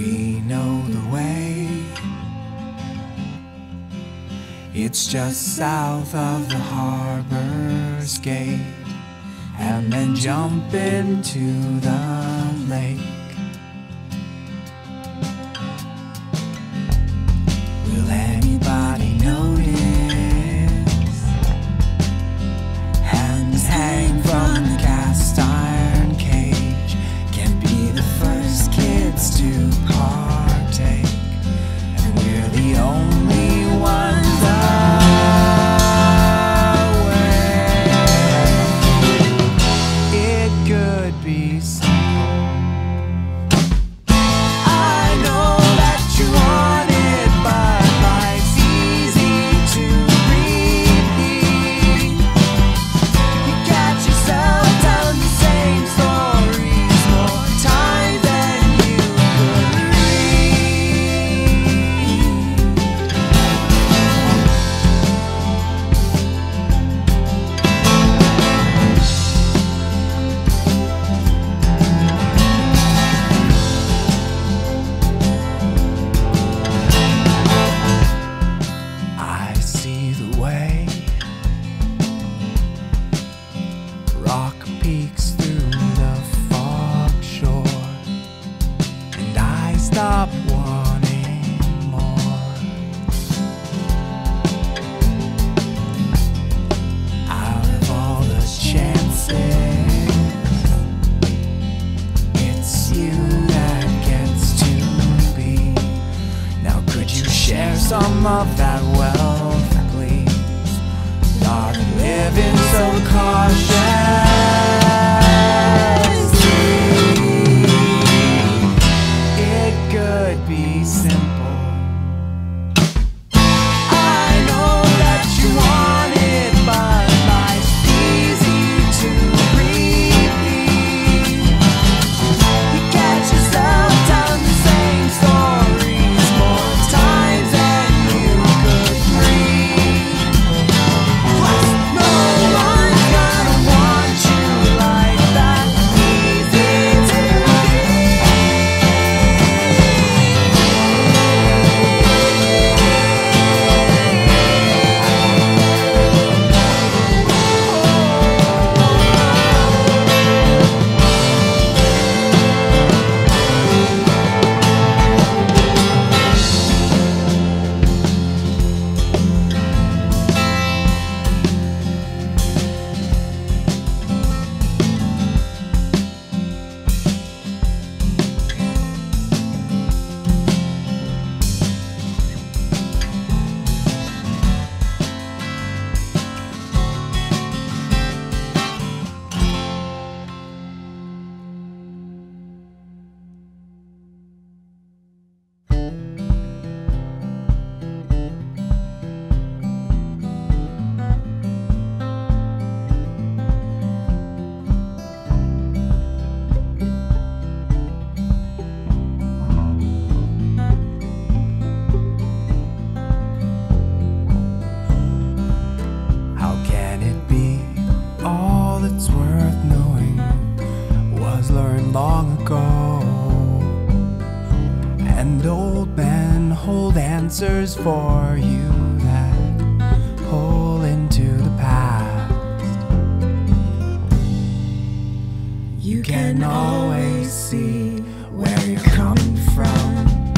we know the way. It's just south of the harbor's gate, and then jump into the lake. Will anybody notice? Hands hang from the cast iron cage. Can't be the first kids to partake, and we're the only ones away. It could be simple. I know that you want it, but life's easy to repeat. You catch yourself telling the same stories more times than you could read. I see the way. Rock peeks through the fog shore, and I stop wanting more. Out of all the chances, it's you that gets to be. Now could you share some of that wealth, please? Not living so cautiously. It could be simple. I know that you want it, but life's easy to repeat. You catch yourself telling the same stories more times than you could read. Plus, no one's gonna want you like that. Easy to How can it be all that's worth knowing was learned long ago? And old men hold answers for you that pull into the past. You can always see where you're coming from.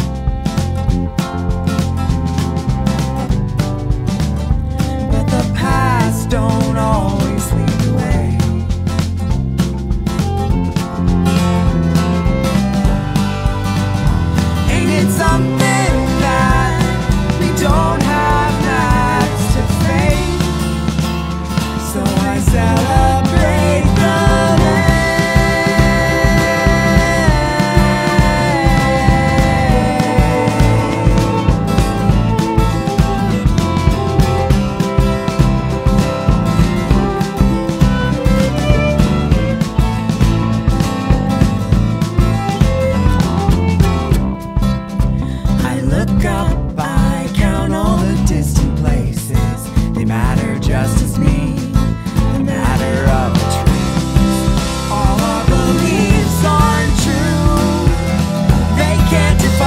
But the past don't always lead the way. Ain't it something that we don't have next to face? So I celebrate the define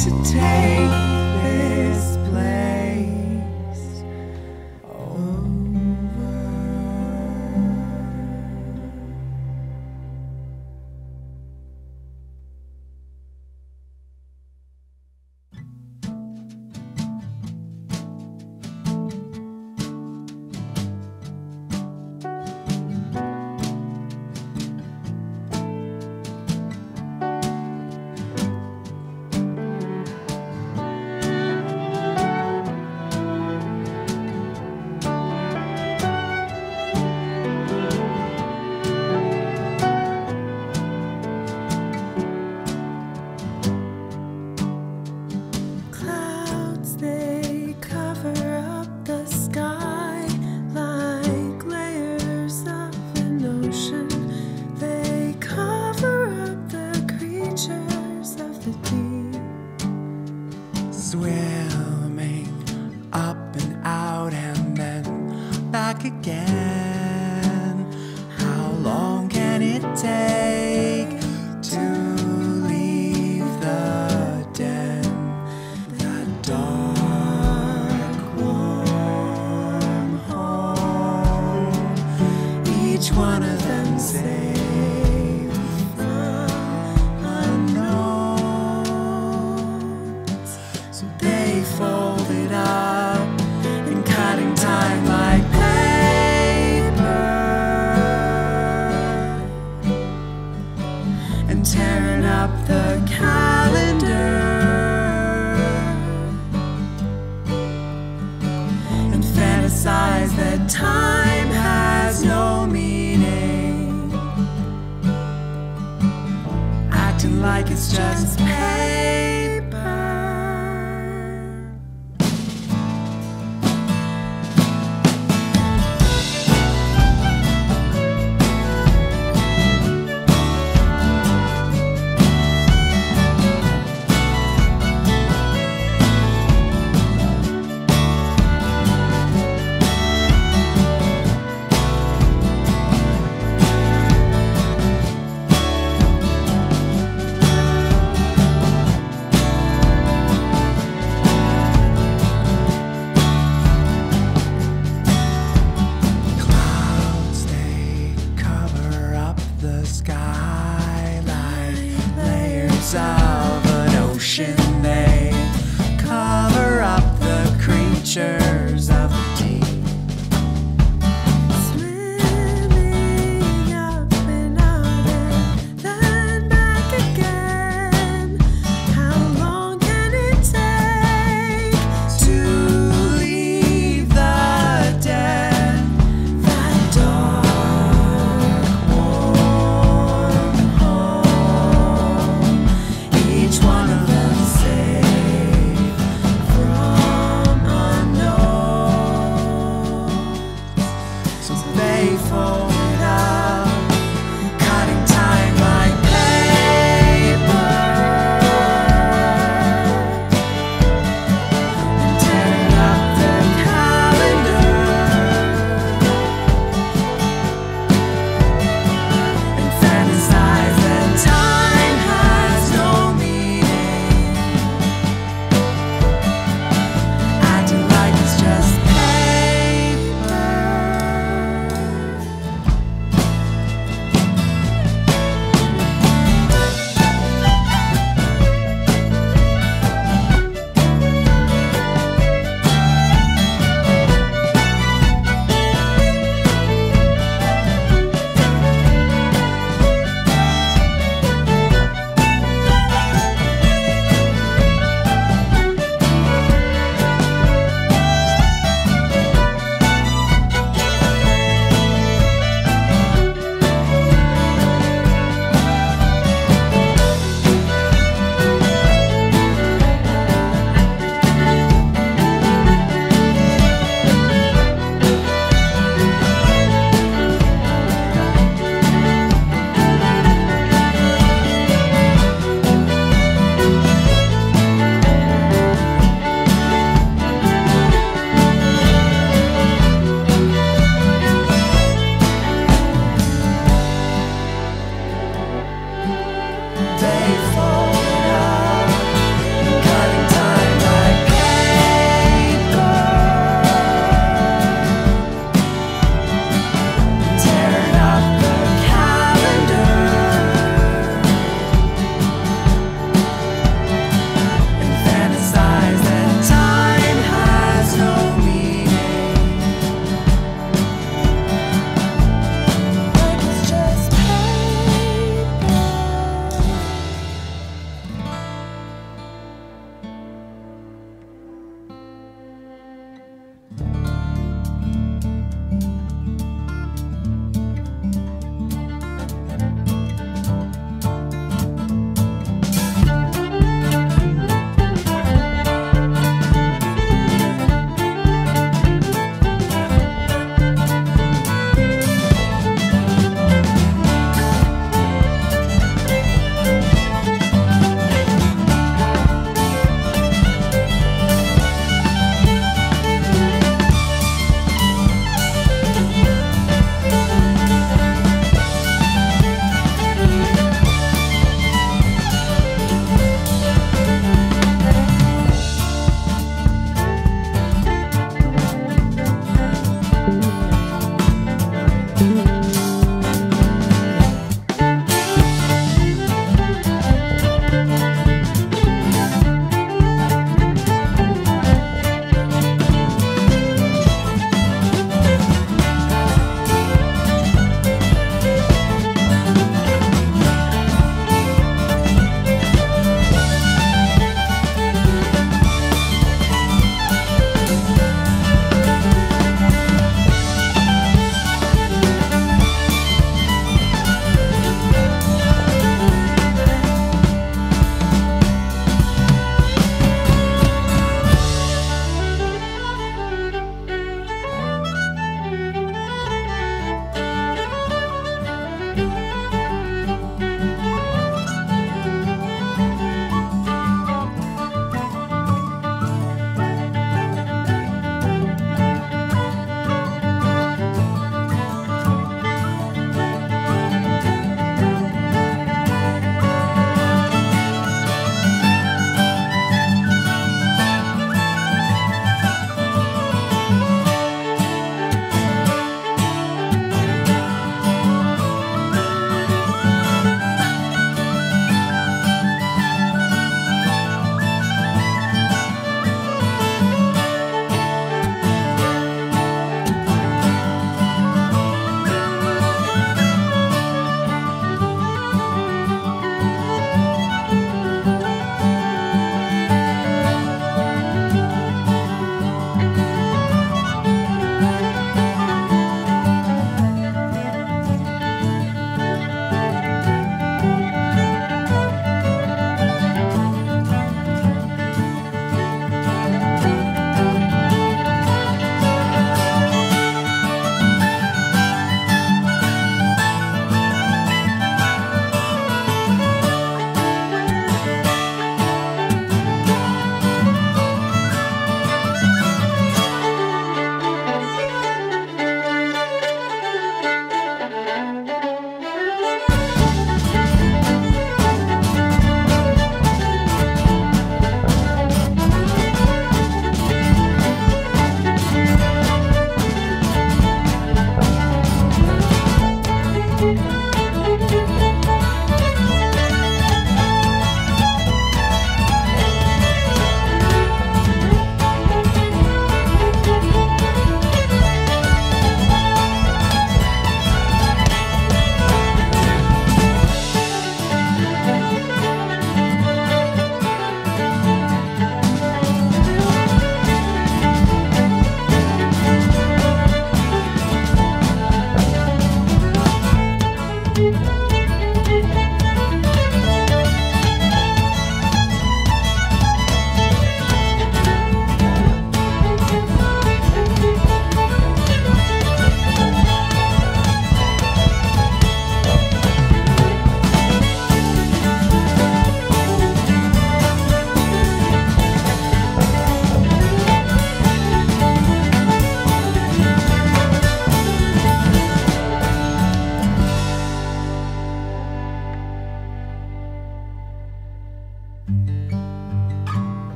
to take this place over. Swimming up and out and then back again. How long can it take to leave the den? That dark, warm home. Each one of them safe from unknowns. So they folded up in cutting time like paper and tearing up the calendar and fantasize that time has no meaning.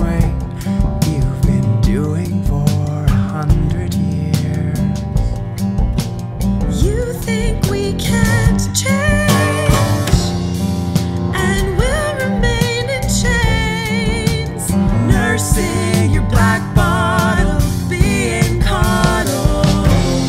way you've been doing for 100 years. You think we can't change, and we'll remain in chains, Nursing your black bottle, being coddled.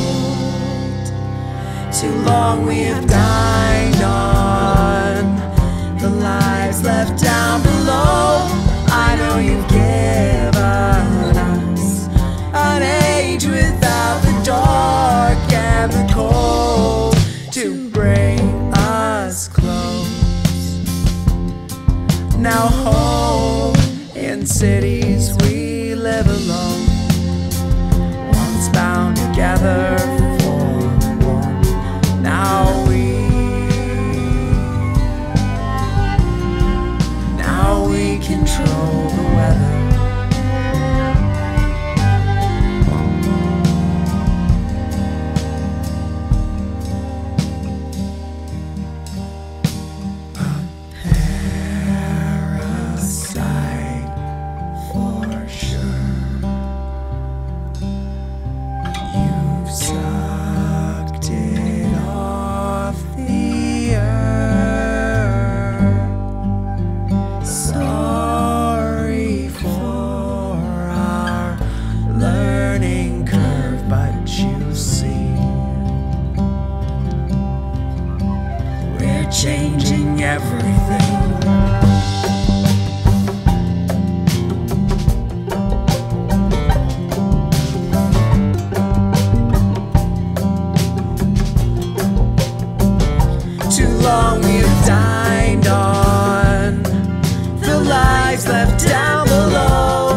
too long we have dined on the lives left down below. I know you've given us an age without the dark and the cold to bring us close. Now home in cities we live alone, once bound together for one. Now we control the weather. A parasite for sure. You've sucked it off the earth. Sorry for our learning curve, but you see, we're changing everything. Too long we've dined on the lives left down below.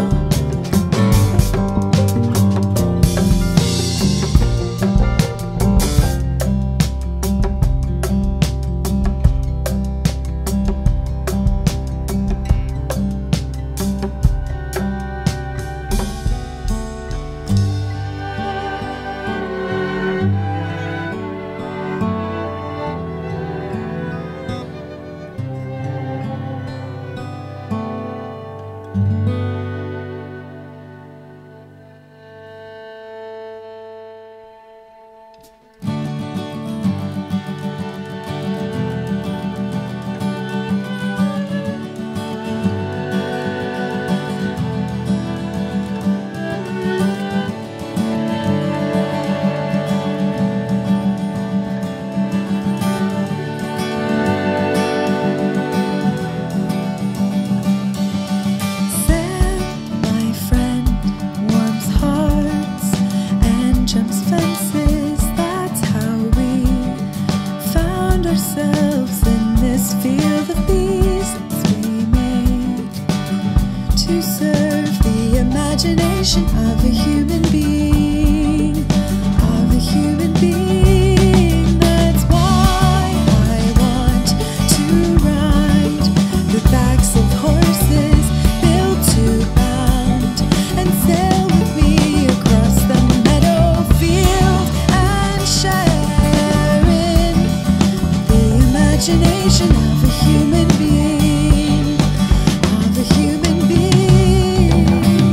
Sam, my friend, warms hearts and jumps fences. That's how we found ourselves in this field of beasts we made to serve the imagination of a human being, of a human being. That's why I want to ride the backs of horses built to bound and sail with me across the meadow field and share in the imagination of a human being, of a human being.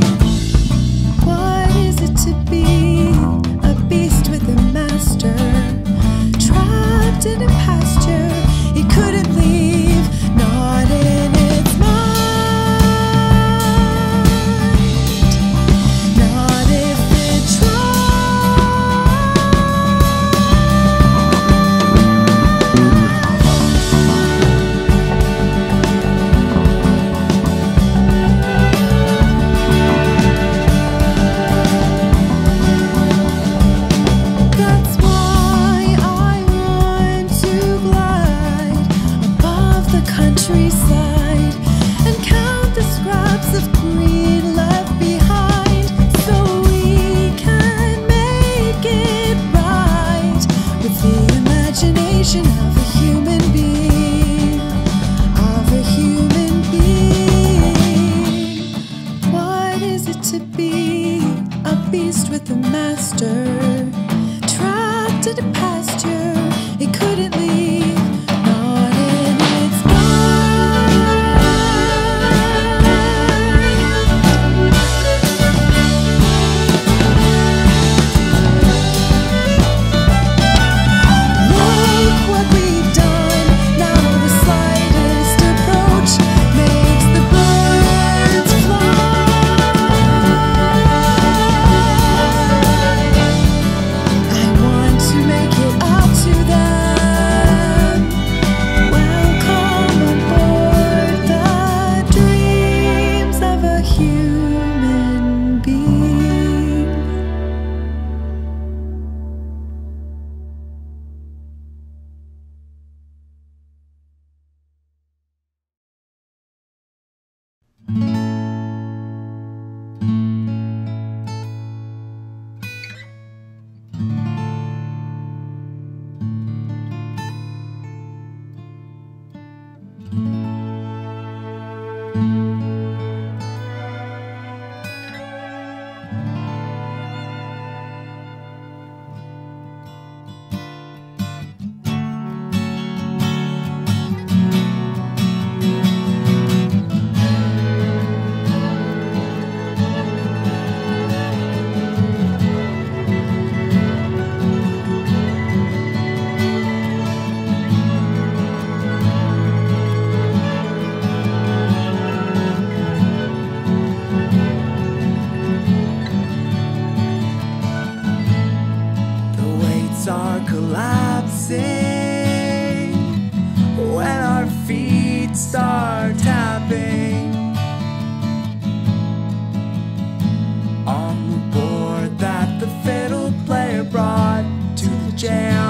What is it to be a beast with a master, trapped in a pasture it couldn't leave, not in its mind, not if it That's why I want to glide above the countryside and count the scraps of green left behind, so we can make it right with the imagination of a human being, of a human being. What is it to be a beast with a master, trapped in a pasture it couldn't leave, not in its mind? jail.